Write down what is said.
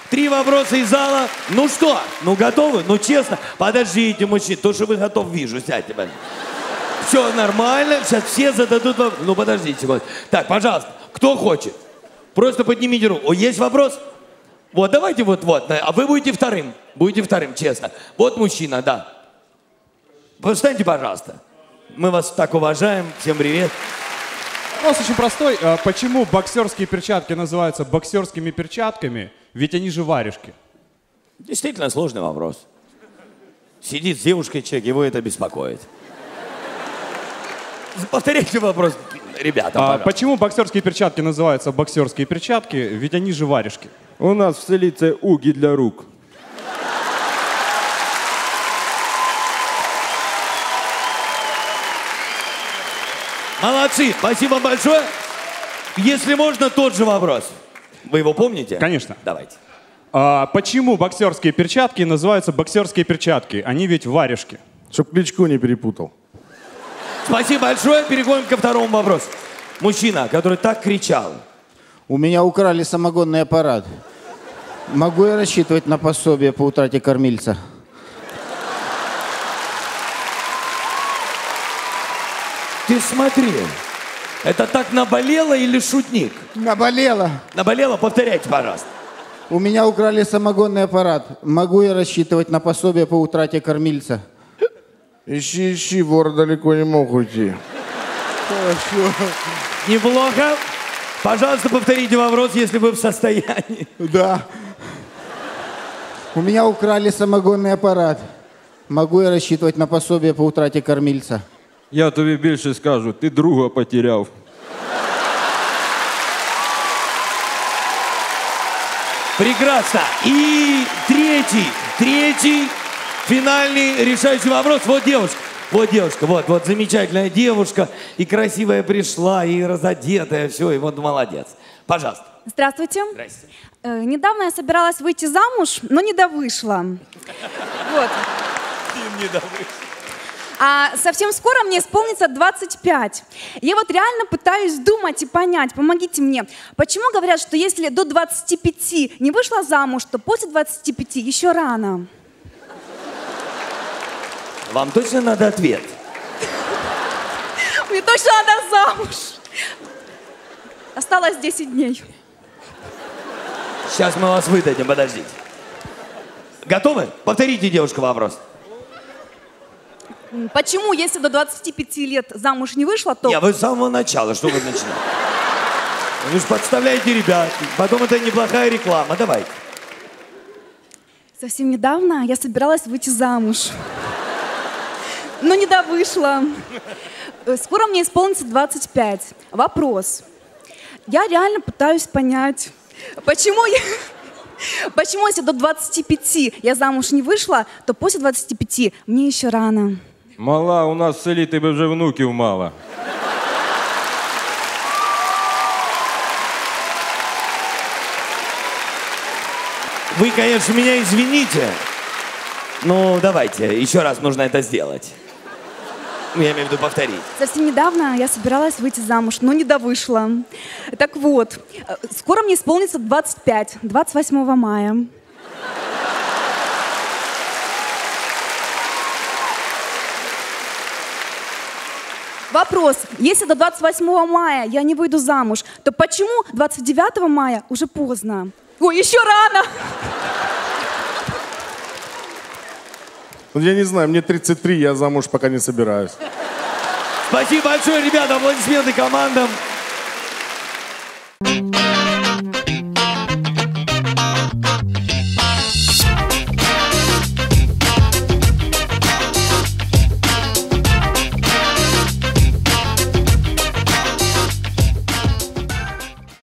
3 вопроса из зала. Ну что, ну готовы? Ну честно. Подождите, мужчина, то, что вы готов, вижу. Сядьте, пожалуйста. Все нормально, сейчас все зададут вопрос. Ну подождите секунду. Так, пожалуйста, кто хочет? Просто поднимите руку. О, есть вопрос? Вот, давайте вот. А вы будете вторым. Будете вторым, честно. Вот мужчина, да. Встаньте, пожалуйста. Мы вас так уважаем. Всем привет. Вопрос очень простой. Почему боксерские перчатки называются боксерскими перчатками? Ведь они же варежки. Действительно сложный вопрос. Сидит с девушкой человек, его это беспокоит. Повторяйте вопрос, ребята, почему боксерские перчатки называются боксерские перчатки? Ведь они же варежки. У нас в столице уги для рук. Молодцы, спасибо большое. Если можно, тот же вопрос. Вы его помните? Конечно. Давайте. Почему боксерские перчатки называются боксерские перчатки? Они ведь варежки. Чтоб Кличко не перепутал. Спасибо большое. Переходим ко второму вопросу. Мужчина, который так кричал. У меня украли самогонный аппарат. Могу я рассчитывать на пособие по утрате кормильца? Ты смотри, это так наболело или шутник? Наболело. Наболело? Повторяйте, пожалуйста. У меня украли самогонный аппарат. Могу я рассчитывать на пособие по утрате кормильца? Ищи, вор далеко не мог уйти. Хорошо. Неплохо. Пожалуйста, повторите вопрос, если вы в состоянии. Да. У меня украли самогонный аппарат. Могу я рассчитывать на пособие по утрате кормильца? Я тобі більше скажу, ти друга потеряв. Прекрасно. И третий финальный решающий вопрос. Вот девушка, вот замечательная девушка. И красивая пришла, и разодетая, все, и вот молодец. Пожалуйста. Здравствуйте. Здрасте. Недавно я собиралась выйти замуж, но не довышла. Вот. Не довышла. А совсем скоро мне исполнится 25. Я вот реально пытаюсь думать и понять, помогите мне. Почему говорят, что если до 25 не вышла замуж, то после 25 еще рано? Вам точно надо ответ? Мне точно надо замуж. Осталось 10 дней. Сейчас мы вас выдадим, подождите. Готовы? Повторите, девушка, вопрос. Почему, если до 25 лет замуж не вышла, то... Не, вы с самого начала, что вы начинаете? Вы же подставляете ребят, потом это неплохая реклама, давайте. Совсем недавно я собиралась выйти замуж, но не довышла. Скоро мне исполнится 25. Вопрос. Я реально пытаюсь понять, почему, если до 25 я замуж не вышла, то после 25 мне еще рано. Мала, у нас в селі тебе вже внуків мало. Вы, конечно, меня извините, но давайте, еще раз нужно это сделать. Я имею в виду повторить. Совсем недавно я собиралась выйти замуж, но не довышла. Так вот, скоро мне исполнится 25, 28 мая. Вопрос. Если до 28 мая я не выйду замуж, то почему 29 мая уже поздно? Ой, еще рано! Я не знаю, мне 33, я замуж пока не собираюсь. Спасибо большое, ребята, аплодисменты командам.